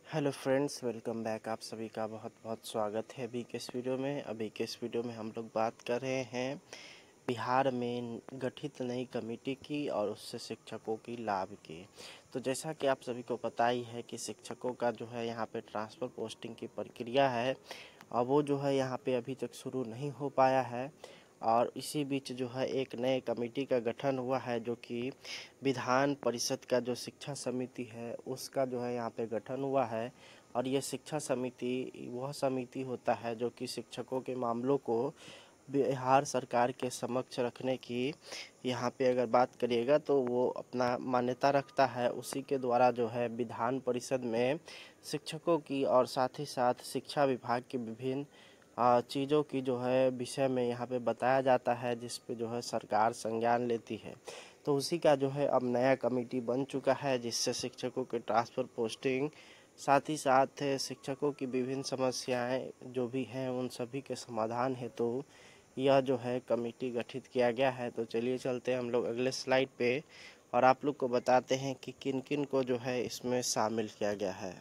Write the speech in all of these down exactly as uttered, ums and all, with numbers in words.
Hello friends, welcome back. आप सभी का बहुत बहुत स्वागत है अभी के इस वीडियो में। अभी के इस वीडियो में हम लोग बात कर रहे हैं बिहार में गठित नई कमेटी की और उससे शिक्षकों की लाभ की। तो जैसा कि आप सभी को पता ही है कि शिक्षकों का जो है यहाँ पे ट्रांसफ़र पोस्टिंग की प्रक्रिया है और वो जो है यहाँ पे अभी तक शुरू नहीं हो पाया है। और इसी बीच जो है एक नए कमेटी का गठन हुआ है, जो कि विधान परिषद का जो शिक्षा समिति है उसका जो है यहाँ पे गठन हुआ है। और ये शिक्षा समिति वह समिति होता है जो कि शिक्षकों के मामलों को बिहार सरकार के समक्ष रखने की यहाँ पे अगर बात करिएगा तो वो अपना मान्यता रखता है। उसी के द्वारा जो है विधान परिषद में शिक्षकों की और साथ ही साथ शिक्षा विभाग की विभिन्न चीज़ों की जो है विषय में यहाँ पे बताया जाता है, जिस पे जो है सरकार संज्ञान लेती है। तो उसी का जो है अब नया कमेटी बन चुका है, जिससे शिक्षकों के ट्रांसफ़र पोस्टिंग साथ ही साथ शिक्षकों की विभिन्न समस्याएं जो भी हैं उन सभी के समाधान हेतु तो यह जो है कमेटी गठित किया गया है। तो चलिए चलते हैं हम लोग अगले स्लाइड पे और आप लोग को बताते हैं कि किन किन को जो है इसमें शामिल किया गया है।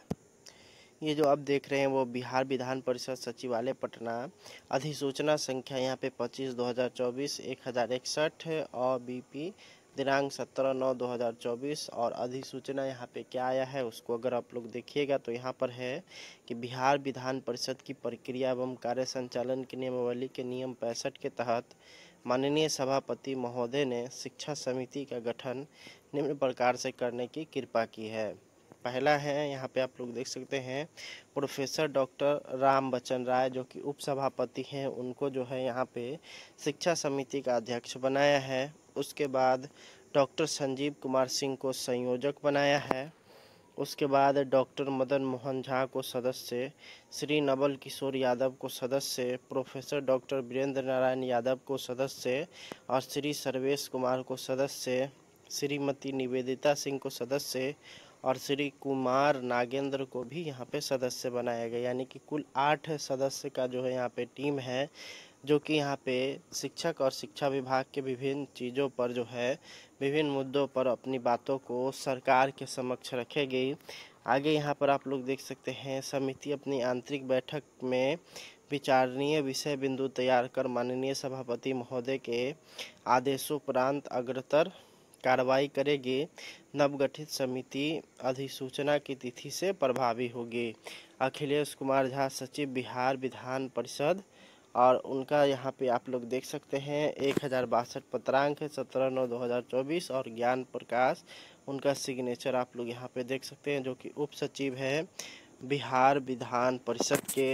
ये जो आप देख रहे हैं वो बिहार विधान परिषद सचिवालय पटना, अधिसूचना संख्या यहाँ पे पच्चीस दो हज़ार चौबीस एक हज़ार इकसठ और बीपी दिनांक सत्रह नौ दो हज़ार चौबीस। और अधिसूचना यहाँ पे क्या आया है उसको अगर आप लोग देखिएगा तो यहाँ पर है कि बिहार विधान परिषद की प्रक्रिया एवं कार्य संचालन की नियमावली के नियम पैंसठ के तहत माननीय सभापति महोदय ने शिक्षा समिति का गठन निम्न प्रकार से करने की कृपा की है। पहला है, यहाँ पे आप लोग देख सकते हैं, प्रोफेसर डॉक्टर राम बच्चन राय जो कि उपसभापति हैं, उनको जो है यहाँ पे शिक्षा समिति का अध्यक्ष बनाया है। उसके बाद डॉक्टर संजीव कुमार सिंह को संयोजक बनाया है। उसके बाद डॉक्टर मदन मोहन झा को सदस्य, श्री नवल किशोर यादव को सदस्य, प्रोफेसर डॉक्टर वीरेंद्र नारायण यादव को सदस्य और श्री सर्वेश कुमार को सदस्य, श्रीमती निवेदिता सिंह को सदस्य और श्री कुमार नागेंद्र को भी यहाँ पे सदस्य बनाया गया। यानी कि कुल आठ सदस्य का जो है यहाँ पे टीम है, जो कि यहाँ पे शिक्षक और शिक्षा विभाग के विभिन्न चीज़ों पर जो है विभिन्न मुद्दों पर अपनी बातों को सरकार के समक्ष रखेगी। आगे यहाँ पर आप लोग देख सकते हैं, समिति अपनी आंतरिक बैठक में विचारणीय विषय बिंदु तैयार कर माननीय सभापति महोदय के आदेशोपरांत अग्रतर कार्रवाई करेगी। नवगठित समिति अधिसूचना की तिथि से प्रभावी होगी। अखिलेश कुमार झा सचिव बिहार विधान परिषद, और उनका यहाँ पे आप लोग देख सकते हैं एक हज़ार बासठ पत्रांक है, सत्रह नौ दो हज़ार चौबीस। और ज्ञान प्रकाश उनका सिग्नेचर आप लोग यहाँ पे देख सकते हैं, जो कि उप सचिव है बिहार विधान परिषद के।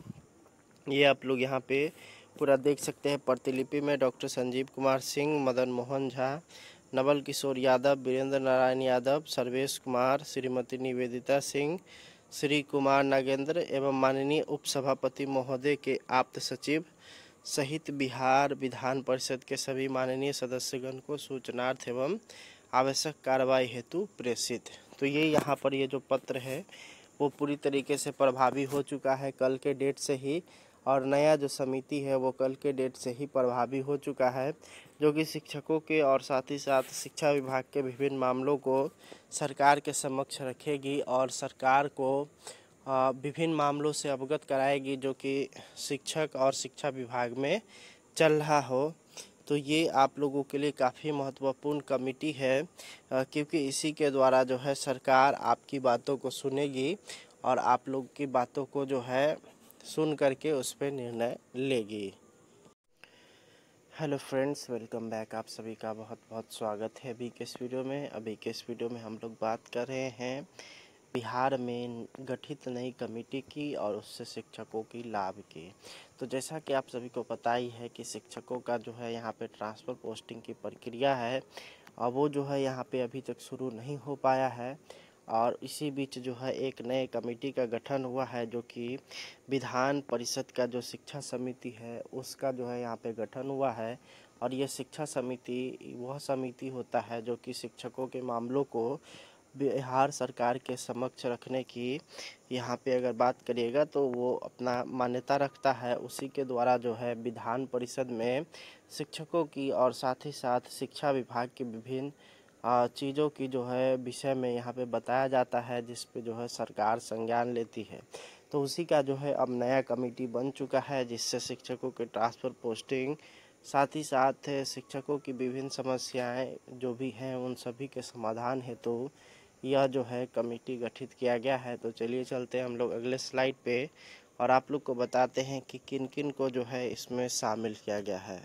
ये आप लोग यहाँ पे पूरा देख सकते हैं। प्रतिलिपि में डॉक्टर संजीव कुमार सिंह, मदन मोहन झा, नवल किशोर यादव, वीरेंद्र नारायण यादव, सर्वेश कुमार, श्रीमती निवेदिता सिंह, श्री कुमार नागेंद्र एवं माननीय उपसभापति महोदय के आप्त सचिव सहित बिहार विधान परिषद के सभी माननीय सदस्यगण को सूचनार्थ एवं आवश्यक कार्रवाई हेतु प्रेषित। तो ये यहाँ पर ये जो पत्र है वो पूरी तरीके से प्रभावी हो चुका है कल के डेट से ही, और नया जो समिति है वो कल के डेट से ही प्रभावी हो चुका है, जो कि शिक्षकों के और साथ ही साथ शिक्षा विभाग के विभिन्न मामलों को सरकार के समक्ष रखेगी और सरकार को विभिन्न मामलों से अवगत कराएगी जो कि शिक्षक और शिक्षा विभाग में चल रहा हो। तो ये आप लोगों के लिए काफ़ी महत्वपूर्ण कमेटी है, क्योंकि इसी के द्वारा जो है सरकार आपकी बातों को सुनेगी और आप लोग की बातों को जो है सुन करके उस पर निर्णय लेगी। Hello friends, welcome back. आप सभी का बहुत बहुत स्वागत है अभी के इस वीडियो में। अभी के इस वीडियो में हम लोग बात कर रहे हैं बिहार में गठित नई कमेटी की और उससे शिक्षकों की लाभ की। तो जैसा कि आप सभी को पता ही है कि शिक्षकों का जो है यहाँ पे ट्रांसफ़र पोस्टिंग की प्रक्रिया है और वो जो है यहाँ पे अभी तक शुरू नहीं हो पाया है। और इसी बीच जो है एक नए कमेटी का गठन हुआ है, जो कि विधान परिषद का जो शिक्षा समिति है उसका जो है यहाँ पे गठन हुआ है। और ये शिक्षा समिति वह समिति होता है जो कि शिक्षकों के मामलों को बिहार सरकार के समक्ष रखने की यहाँ पे अगर बात करिएगा तो वो अपना मान्यता रखता है। उसी के द्वारा जो है विधान परिषद में शिक्षकों की और साथ ही साथ शिक्षा विभाग की विभिन्न चीज़ों की जो है विषय में यहाँ पे बताया जाता है, जिस पे जो है सरकार संज्ञान लेती है। तो उसी का जो है अब नया कमेटी बन चुका है, जिससे शिक्षकों के ट्रांसफ़र, पोस्टिंग, साथ ही साथ शिक्षकों की विभिन्न समस्याएं जो भी हैं उन सभी के समाधान हेतु तो यह जो है कमेटी गठित किया गया है। तो चलिए चलते हैं हम लोग अगले स्लाइड पे और आप लोग को बताते हैं कि किन किन को जो है इसमें शामिल किया गया है।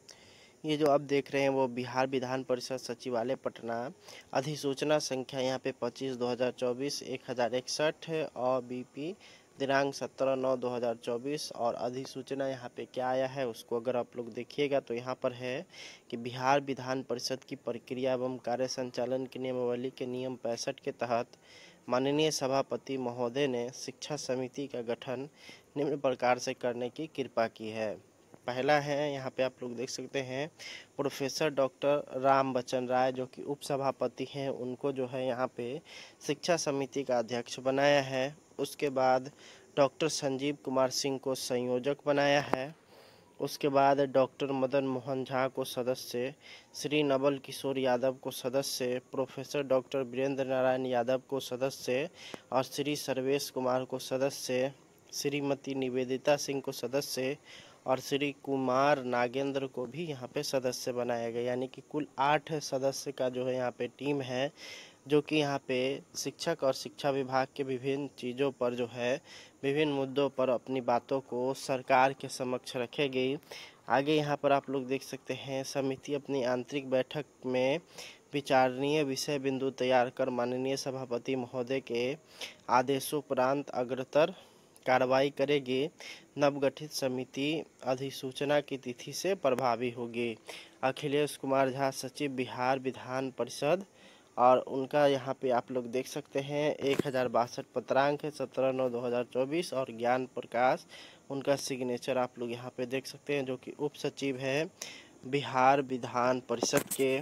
ये जो आप देख रहे हैं वो बिहार विधान परिषद सचिवालय पटना, अधिसूचना संख्या यहाँ पे पच्चीस दो हज़ार चौबीस एक हज़ार इकसठ और बीपी दिनांक सत्रह नौ दो हज़ार चौबीस। और अधिसूचना यहाँ पे क्या आया है उसको अगर आप लोग देखिएगा तो यहाँ पर है कि बिहार विधान परिषद की प्रक्रिया एवं कार्य संचालन की नियमावली के नियम पैंसठ के तहत माननीय सभापति महोदय ने शिक्षा समिति का गठन निम्न प्रकार से करने की कृपा की है। पहला है, यहाँ पे आप लोग देख सकते हैं, प्रोफेसर डॉक्टर राम बच्चन राय जो कि उप सभापति हैं, उनको जो है यहाँ पे शिक्षा समिति का अध्यक्ष बनाया है। उसके बाद डॉक्टर संजीव कुमार सिंह को संयोजक बनाया है। उसके बाद डॉक्टर मदन मोहन झा को सदस्य, श्री नवल किशोर यादव को सदस्य, प्रोफेसर डॉक्टर वीरेंद्र नारायण यादव को सदस्य और श्री सर्वेश कुमार को सदस्य, श्रीमती निवेदिता सिंह को सदस्य और श्री कुमार नागेंद्र को भी यहाँ पे सदस्य बनाया गया। यानी कि कुल आठ सदस्य का जो है यहाँ पे टीम है, जो कि यहाँ पे शिक्षक और शिक्षा विभाग के विभिन्न चीज़ों पर जो है विभिन्न मुद्दों पर अपनी बातों को सरकार के समक्ष रखेगी। आगे यहाँ पर आप लोग देख सकते हैं, समिति अपनी आंतरिक बैठक में विचारणीय विषय बिंदु तैयार कर माननीय सभापति महोदय के आदेशोपरांत अग्रतर कार्रवाई करेगी। नवगठित समिति अधिसूचना की तिथि से प्रभावी होगी। अखिलेश कुमार झा सचिव बिहार विधान परिषद, और उनका यहाँ पे आप लोग देख सकते हैं एक हज़ार बासठ पत्रांक है, सत्रह नौ दो हज़ार चौबीस। और ज्ञान प्रकाश, उनका सिग्नेचर आप लोग यहाँ पे देख सकते हैं, जो कि उप सचिव है बिहार विधान परिषद के।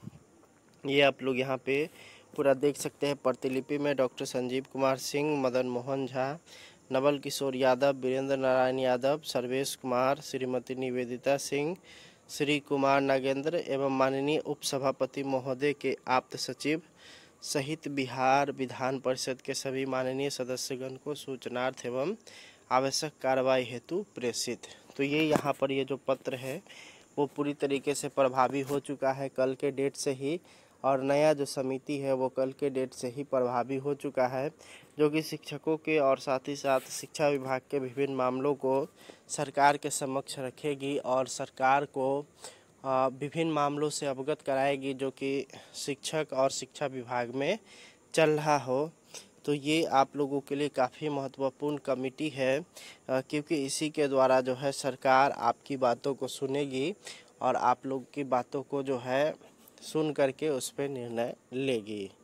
ये आप लोग यहाँ पे पूरा देख सकते हैं। प्रतिलिपि में डॉक्टर संजीव कुमार सिंह, मदन मोहन झा, नवल किशोर यादव, वीरेंद्र नारायण यादव, सर्वेश कुमार, श्रीमती निवेदिता सिंह, श्री कुमार नागेंद्र एवं माननीय उप सभापति महोदय के आप्त सचिव सहित बिहार विधान परिषद के सभी माननीय सदस्यगण को सूचनार्थ एवं आवश्यक कार्रवाई हेतु प्रेषित। तो ये यहाँ पर ये जो पत्र है वो पूरी तरीके से प्रभावी हो चुका है कल के डेट से ही, और नया जो समिति है वो कल के डेट से ही प्रभावी हो चुका है, जो कि शिक्षकों के और साथ ही साथ शिक्षा विभाग के विभिन्न मामलों को सरकार के समक्ष रखेगी और सरकार को विभिन्न मामलों से अवगत कराएगी जो कि शिक्षक और शिक्षा विभाग में चल रहा हो। तो ये आप लोगों के लिए काफ़ी महत्वपूर्ण कमेटी है, क्योंकि इसी के द्वारा जो है सरकार आपकी बातों को सुनेगी और आप लोग की बातों को जो है सुन करके उस पर निर्णय लेगी।